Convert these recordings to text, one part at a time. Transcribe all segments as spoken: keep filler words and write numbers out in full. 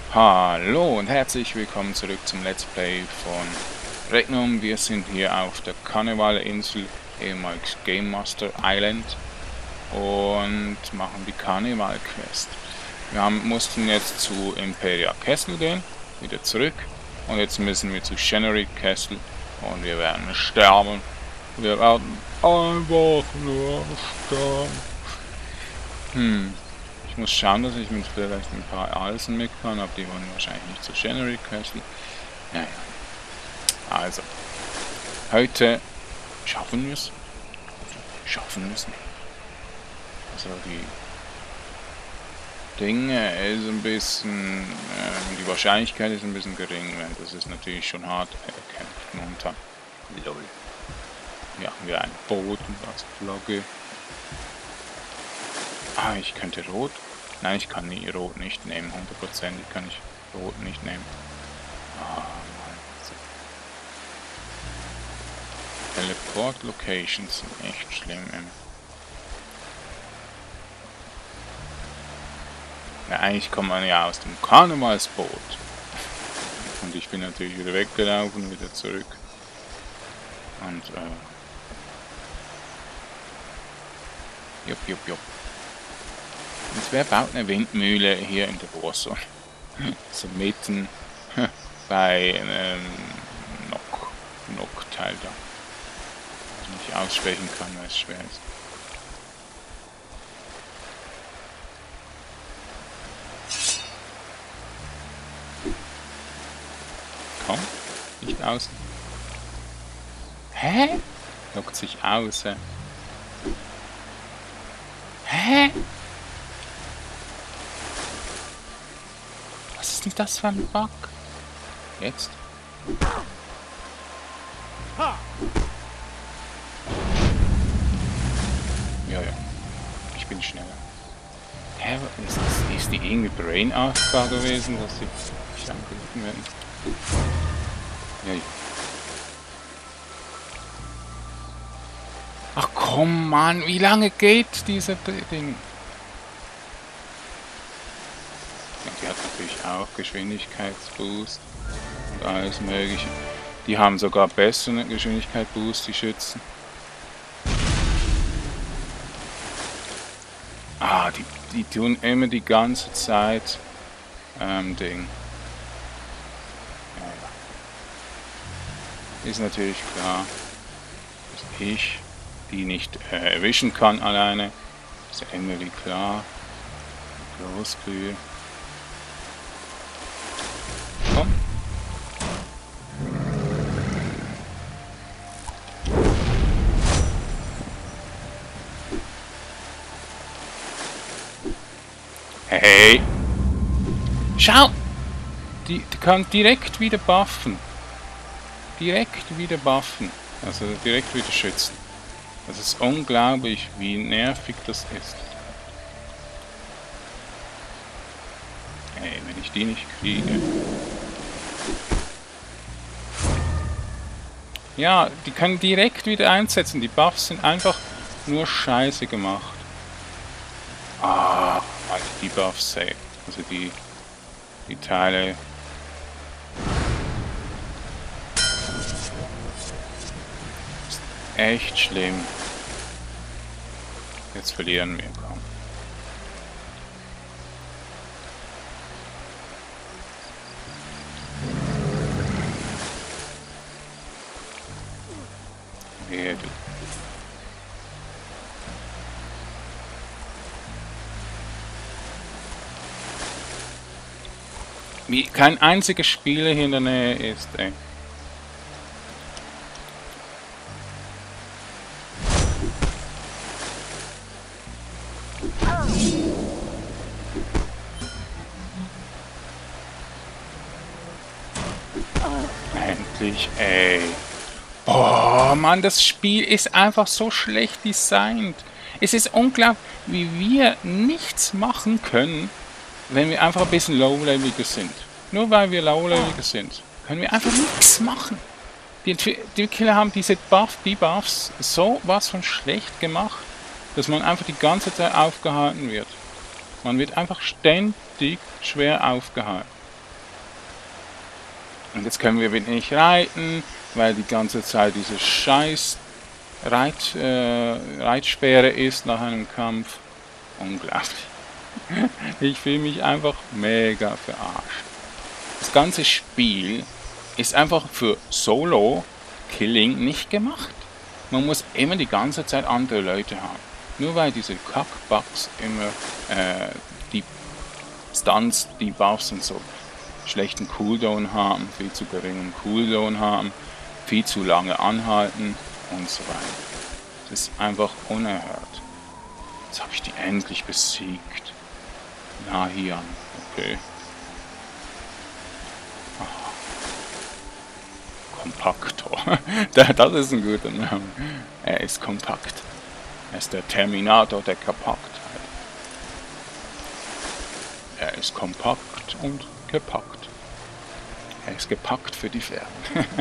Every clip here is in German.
Hallo und herzlich willkommen zurück zum Let's Play von Regnum. Wir sind hier auf der Karnevalinsel, ehemals Game Master Island, und machen die Karneval-Quest. Wir haben, mussten jetzt zu Imperia Castle gehen, wieder zurück, und jetzt müssen wir zu Chenery Castle und wir werden sterben. Wir werden einfach nur sterben. Hm. Ich muss schauen, dass ich mit vielleicht ein paar Eisen mit kann, aber die wollen wahrscheinlich nicht zu Chenery Castle. Naja. Also. Heute schaffen wir es. Schaffen wir es nicht. Also die Dinge ist ein bisschen, äh, die Wahrscheinlichkeit ist ein bisschen gering, weil das ist natürlich schon hart erkämpft momentan. Lol. Hier haben wir ein Boot als Flagge. Ah, ich könnte Rot. Nein, ich kann nie Rot nicht nehmen. Hundertprozentig kann ich Rot nicht nehmen. Ah, Mann. Teleport Locations sind echt schlimm. Ja, eigentlich kommt man ja aus dem Karnevalsboot. Und ich bin natürlich wieder weggelaufen, wieder zurück. Und, äh... Jupp, jupp, jupp. Und wer baut eine Windmühle hier in der Warzone? So mitten bei einem Nock, Nock-Teil da. Was ich nicht aussprechen kann, weil es schwer ist. Komm, nicht außen. Hä? Lockt sich aus. Hä? Hä? Was ist denn das für ein Bug? Jetzt? Ja, ja. Ich bin schneller. Hä? Ist, ist, ist die irgendwie brain-aufbar gewesen, dass sie nicht angegriffen werden? Ja, ja. Ach komm, Mann, wie lange geht diese Ding? Ja, die hat natürlich auch Geschwindigkeitsboost und alles mögliche. Die haben sogar besseren Geschwindigkeitsboost, die Schützen. Ah, die, die tun immer die ganze Zeit ähm, Ding. Ja, ja. Ist natürlich klar, dass ich die nicht äh, erwischen kann alleine. Ist ja immer wie klar. Großkühe. Komm. Hey! Schau! Die, die kann direkt wieder buffen. Direkt wieder buffen. Also direkt wieder schützen. Das ist unglaublich, wie nervig das ist. Ey, wenn ich die nicht kriege. Ja, die können direkt wieder einsetzen. Die Buffs sind einfach nur scheiße gemacht. Ah, die Buffs, ey. Also die, die Teile. Ist echt schlimm. Jetzt verlieren wir, komm. Wehe, du. Wie kein einziger Spieler hier in der Nähe ist, ey. Endlich, ey. Boah, Mann, das Spiel ist einfach so schlecht designt. Es ist unglaublich, wie wir nichts machen können, wenn wir einfach ein bisschen low-leveliger sind. Nur weil wir low-leveliger sind, können wir einfach nichts machen. Die, die Killer haben diese Buff, Debuffs so was von schlecht gemacht, dass man einfach die ganze Zeit aufgehalten wird. Man wird einfach ständig schwer aufgehalten. Und jetzt können wir wieder nicht reiten, weil die ganze Zeit diese scheiß Reit, äh, Reitsperre ist nach einem Kampf. Unglaublich. Ich fühle mich einfach mega verarscht. Das ganze Spiel ist einfach für Solo-Killing nicht gemacht. Man muss immer die ganze Zeit andere Leute haben. Nur weil diese Kackbugs immer äh, die Stunts, die Buffs und so schlechten Cooldown haben, viel zu geringen Cooldown haben, viel zu lange anhalten und so weiter. Das ist einfach unerhört. Jetzt habe ich die endlich besiegt. Nahian, okay. Ah. Kompaktor. Das ist ein guter Name. Er ist kompakt. Er ist der Terminator der Kompaktheit. Er ist kompakt und gepackt. Er ist gepackt für die Pferde.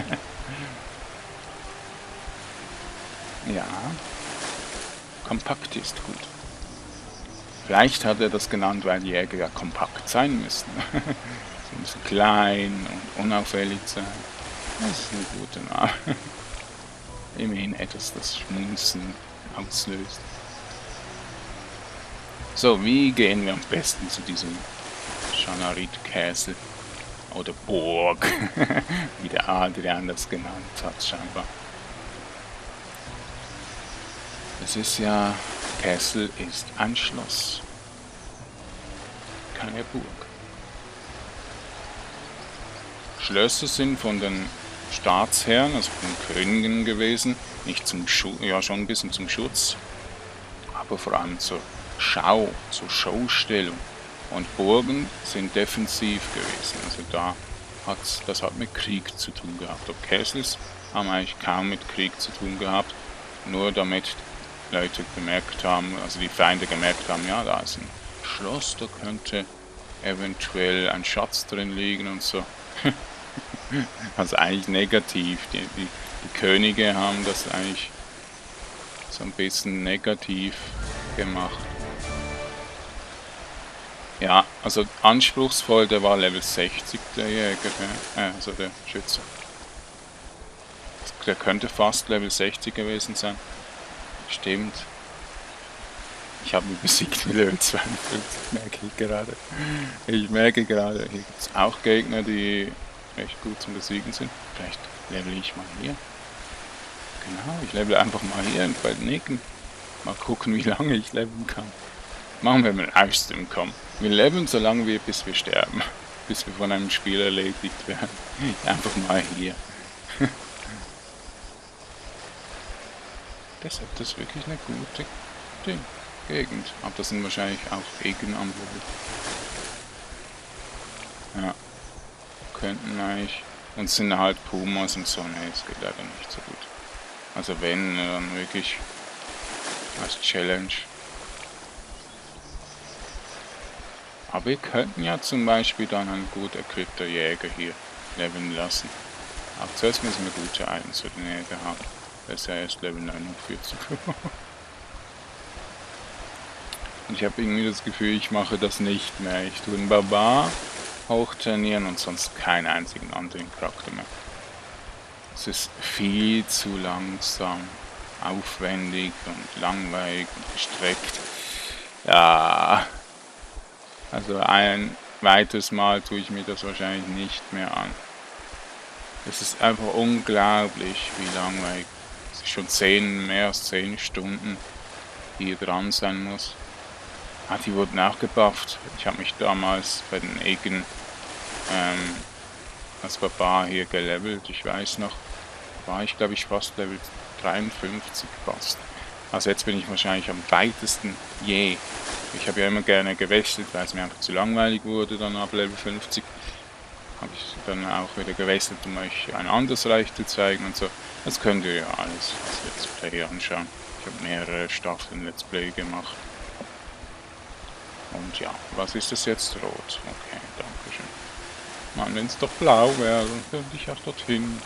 Ja. Kompakt ist gut. Vielleicht hat er das genannt, weil die Jäger ja kompakt sein müssen. Sie müssen klein und unauffällig sein. Das ist ein guter Name. Immerhin etwas, das Schmunzeln auslöst. So, wie gehen wir am besten zu diesem Shanarit-Castle? Oder Burg, wie der Adrian das genannt hat, scheinbar. Es ist ja, Castle ist ein Schloss, keine Burg. Schlösser sind von den Staatsherren, also von den Königen gewesen, nicht zum Schutz, ja schon ein bisschen zum Schutz, aber vor allem zur Schau, zur Showstellung. Und Burgen sind defensiv gewesen, also da hat's, das hat mit Krieg zu tun gehabt. Ob Castles haben eigentlich kaum mit Krieg zu tun gehabt, nur damit Leute gemerkt haben, also die Feinde gemerkt haben, ja, da ist ein Schloss, da könnte eventuell ein Schatz drin liegen und so. Also eigentlich negativ. Die, die, die Könige haben das eigentlich so ein bisschen negativ gemacht. Ja, also anspruchsvoll, der war Level sechzig, der Jäger, äh, also der Schütze. Der könnte fast Level sechzig gewesen sein. Stimmt. Ich habe ihn besiegt mit Level zweiundfünfzig, merke ich gerade. Ich merke gerade, hier gibt es auch Gegner, die recht gut zum Besiegen sind. Vielleicht level ich mal hier. Genau, ich level einfach mal hier bei den Nicken. Mal gucken, wie lange ich leveln kann. Machen wir mal einen Livestream, komm. Wir leveln so lange wir, bis wir sterben. Bis wir von einem Spiel erledigt werden. Einfach mal hier. Deshalb das ist wirklich eine gute Ding. Gegend. Aber das sind wahrscheinlich auch Gegenanwürfe. Ja. Könnten eigentlich. Und sind halt Pumas und so. Ne, es geht leider nicht so gut. Also wenn, dann wirklich als Challenge. Aber wir könnten ja zum Beispiel dann einen gut equippter Jäger hier leveln lassen. Aber zuerst müssen wir gute Items für den Jäger haben. Der ist ja erst Level neunundvierzig. Und ich habe irgendwie das Gefühl, ich mache das nicht mehr. Ich tue den Barbar hochtrainieren und sonst keinen einzigen anderen Charakter mehr. Es ist viel zu langsam, aufwendig und langweilig und gestreckt. Ja, also ein weiteres Mal tue ich mir das wahrscheinlich nicht mehr an. Es ist einfach unglaublich, wie langweilig. Es ist schon zehn, mehr als zehn Stunden hier dran sein muss. Ah, die wurden auch gebufft. Ich habe mich damals bei den Egen ähm, als Barbar hier gelevelt. Ich weiß noch, war ich glaube ich fast Level dreiundfünfzig fast. Also jetzt bin ich wahrscheinlich am weitesten je. Ich habe ja immer gerne gewechselt, weil es mir einfach zu langweilig wurde, dann ab Level fünfzig. Habe ich dann auch wieder gewechselt, um euch ein anderes Reich zu zeigen und so. Das könnt ihr ja alles als Let's Play anschauen. Ich habe mehrere Staffeln Let's Play gemacht. Und ja, was ist das jetzt? Rot. Okay, danke schön. Mann, wenn es doch blau wäre, dann könnte ich auch dorthin.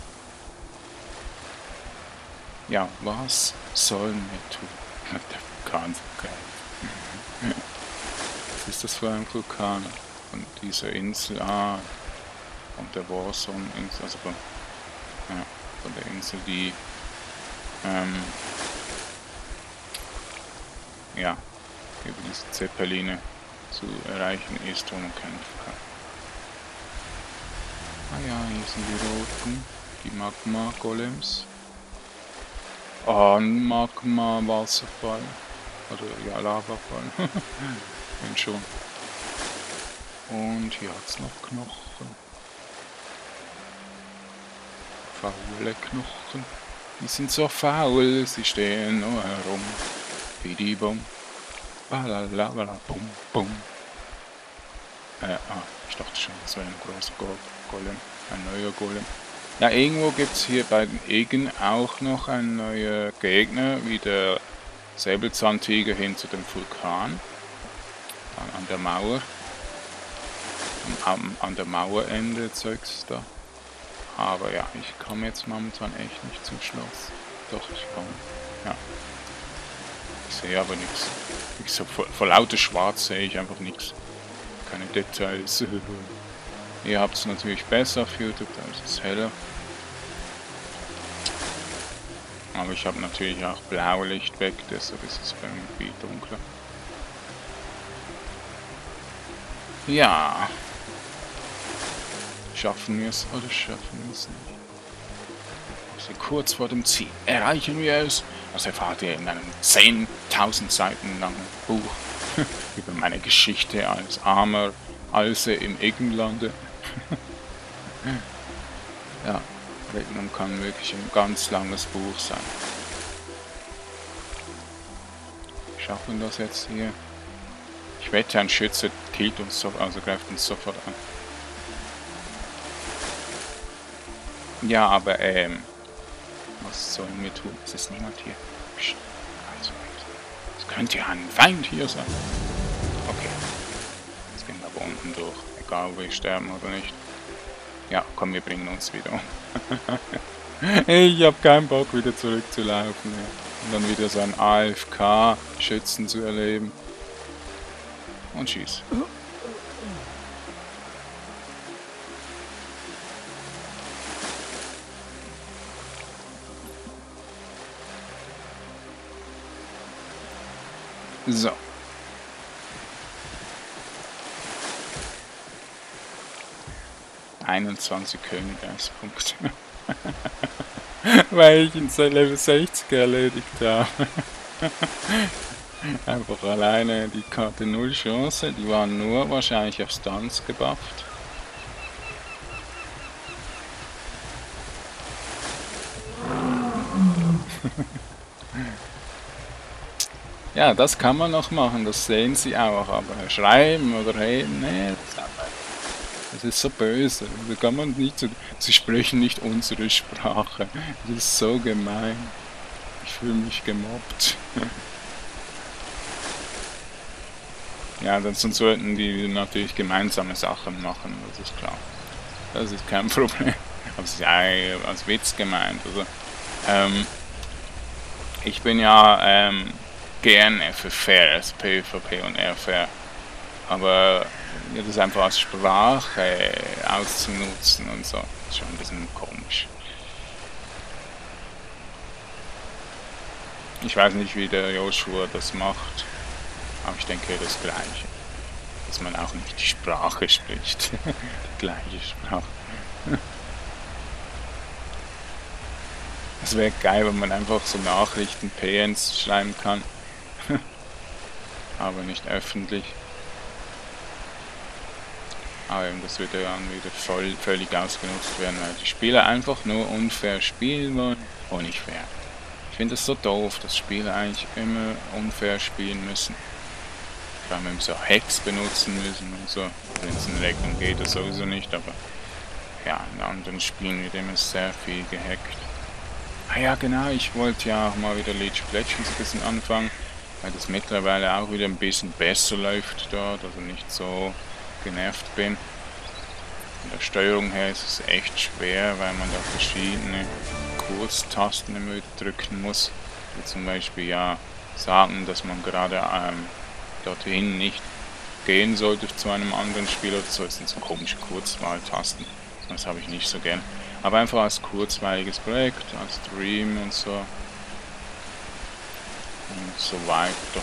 Ja, was sollen wir tun? Der Vulkan ist geil. Was ist das für ein Vulkan? Und diese Insel, ah, von der Warzone-Insel, also von, ja, von der Insel, die ähm, ja, über diese Zeppeline zu erreichen ist, wo man kämpfen kann. Ah ja, hier sind die roten, die Magma-Golems. Oh, ein Magma-Wasserfall. Oder ja, Lavafall. Wenn schon. Und hier hat es noch Knochen. Faule Knochen. Die sind so faul, sie stehen nur herum. Bidi-bum. Balalala, bum, bum. Äh, ah, ich dachte schon, das wäre ein großer Go Golem. Ein neuer Golem. Ja, irgendwo gibt es hier bei den Egen auch noch einen neuen Gegner, wie der Säbelzahntiger hin zu dem Vulkan. Dann an der Mauer. Am, am, an der Mauerende Zeugs da. Aber ja, ich komme jetzt momentan echt nicht zum Schloss. Doch, ich komme. Ja. Ich sehe aber nichts. Ich so, vor, vor lauter Schwarz sehe ich einfach nichts. Keine Details. Ihr habt es natürlich besser auf YouTube, da ist es heller. Aber ich habe natürlich auch Blaulicht weg, deshalb ist es bei mir viel dunkler. Ja. Schaffen wir es oder schaffen wir es nicht? Wir sind kurz vor dem Ziel. Erreichen wir es? Das erfahrt ihr in einem zehntausend Seiten langen Buch über meine Geschichte als armer Alse im Egenlande. Ja, Regnum kann wirklich ein ganz langes Buch sein. Schaffen wir das jetzt hier? Ich wette, ein Schütze killt uns so, also greift uns sofort an. Ja, aber ähm, was sollen wir tun? Es ist niemand hier. Psst, also, es könnte ja ein Feind hier sein. Okay, jetzt gehen wir aber unten durch. Egal, ob wir sterben oder nicht. Ja, komm, wir bringen uns wieder um. Ich hab keinen Bock, wieder zurückzulaufen. Ja. Und dann wieder so ein A F K-Schützen zu erleben. Und schieß. So. einundzwanzig Königreichspunkte. Weil ich in Level sechzig erledigt habe. Einfach alleine die Karte null Chance. Die waren nur wahrscheinlich auf Stunts gebufft. Ja, das kann man noch machen, das sehen sie auch, aber schreiben oder reden, nee, das, das ist so böse, da kann man nicht, so, sie sprechen nicht unsere Sprache, das ist so gemein, ich fühle mich gemobbt. Ja, dann sollten die natürlich gemeinsame Sachen machen, das ist klar, das ist kein Problem, aber es ist ja als Witz gemeint, also, ähm, ich bin ja, ähm, gerne für faires PvP und Airfare, aber ja, das einfach als Sprache auszunutzen und so, ist schon ein bisschen komisch. Ich weiß nicht, wie der Joshua das macht, aber ich denke das Gleiche, dass man auch nicht die Sprache spricht, die gleiche Sprache. Es wäre geil, wenn man einfach so Nachrichten P Ns schreiben kann. Aber nicht öffentlich. Aber eben, das wird ja dann wieder voll, völlig ausgenutzt werden, weil die Spieler einfach nur unfair spielen wollen und nicht fair. Ich finde es so doof, dass Spieler eigentlich immer unfair spielen müssen. Vor allem eben so Hacks benutzen müssen und so. Wenn es in Regnum geht, das sowieso nicht, aber ja, in anderen Spielen wird immer sehr viel gehackt. Ah ja, genau, ich wollte ja auch mal wieder League of Legends ein bisschen anfangen, weil das mittlerweile auch wieder ein bisschen besser läuft dort, also nicht so genervt bin. Von der Steuerung her ist es echt schwer, weil man da verschiedene Kurztasten immer wieder drücken muss. Wie zum Beispiel ja sagen, dass man gerade ähm, dorthin nicht gehen sollte zu einem anderen Spieler oder so. Das sind so komische Kurzwahltasten. Das habe ich nicht so gern. Aber einfach als kurzweiliges Projekt, als Stream und so. Und so weiter.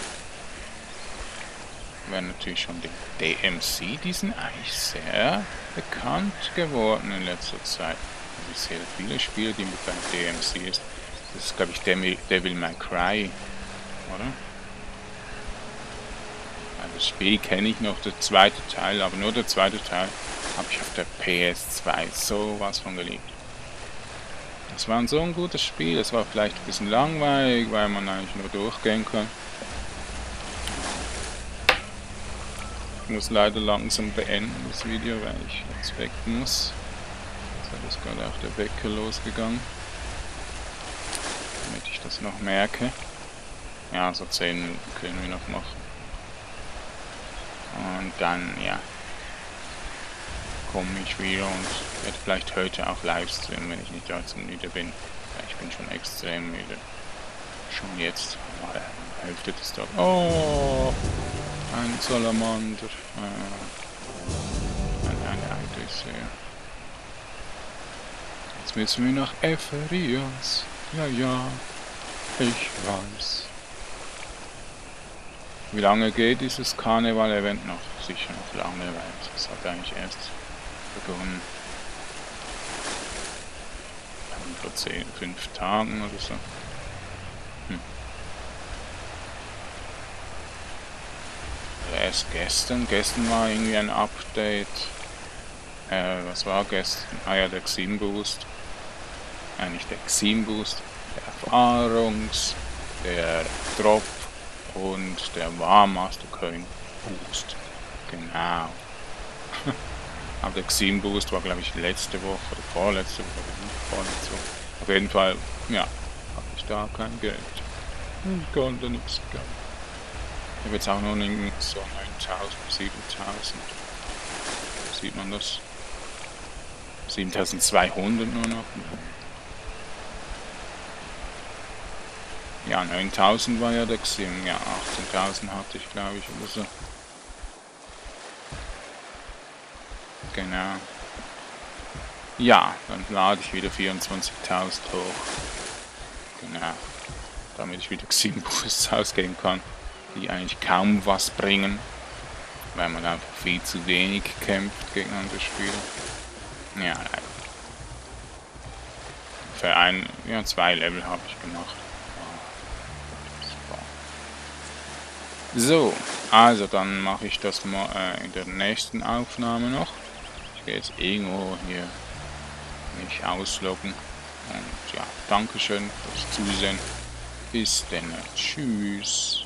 Wäre natürlich schon die D M C, die sind eigentlich sehr bekannt geworden in letzter Zeit. Also ich sehe viele Spiele, die mit beim D M C ist. Das ist, glaube ich, Devil, Devil May Cry, oder? Ja, das Spiel kenne ich noch, der zweite Teil, aber nur der zweite Teil habe ich auf der P S zwei sowas von geliebt. Das war so ein gutes Spiel, es war vielleicht ein bisschen langweilig, weil man eigentlich nur durchgehen kann. Ich muss leider langsam beenden das Video, weil ich jetzt weg muss. Jetzt ist gerade auch der Wecker losgegangen. Damit ich das noch merke. Ja, so zehn Minuten können wir noch machen. Und dann, ja, komme ich wieder und werde vielleicht heute auch live streamen, wenn ich nicht allzu müde bin. Ich bin schon extrem müde. Schon jetzt, mal Hälfte des Tages. Oh! Ein Salamander. Äh, eine, eine Eidechse. Jetzt müssen wir nach Epherias. Ja, ja. Ich weiß. Wie lange geht dieses Karneval-Event noch? Sicher noch lange, weil es hat eigentlich erst begonnen. Vor zehn, fünf Tagen oder so. Hm. Erst gestern, gestern war irgendwie ein Update. Äh, was war gestern? Ah ja, der Xim Boost. Ja, nicht der Xim Boost, der Erfahrungs, der Drop und der War Master Coin Boost. Genau. Aber der Xim Boost war, glaube ich, letzte Woche oder vorletzte Woche oder nicht vorletzte Woche. Auf jeden Fall, ja, habe ich da kein Geld. Ich konnte nichts gönnen. Ich habe jetzt auch nur so neuntausend, siebentausend. Sieht man das? siebentausendzweihundert nur noch. Ja, neuntausend war ja der Xim. Ja, achtzehntausend hatte ich, glaube ich, oder so. Genau. Ja, dann lade ich wieder vierundzwanzigtausend hoch. Genau. Damit ich wieder Xim Boosts ausgeben kann, die eigentlich kaum was bringen, weil man einfach viel zu wenig kämpft gegen andere Spieler. Ja, nein. Für ein, ja, zwei Level habe ich gemacht. So, also dann mache ich das mal äh, in der nächsten Aufnahme noch. Ich gehe jetzt irgendwo hier mich ausloggen. Und ja, Dankeschön fürs Zusehen. Bis dann. Tschüss.